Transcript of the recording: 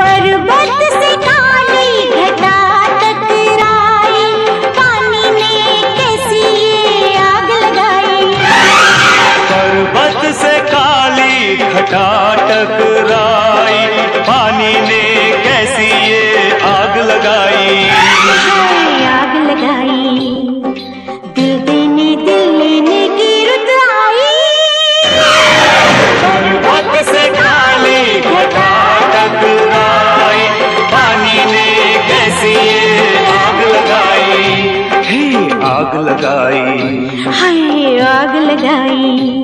पर्वत से काली घटा टकराई, पानी ने कैसी ये आग लगाई। पर्वत से काली घटा टकराई, पानी ने कैसी ये आग लगाई। आग लगाई, दिल लेने की रुत आई। पर्वत से काली घटा टकराई, पानी ने कैसी ये आग लगाई। हे आग लगाई, हाय आग लगाई।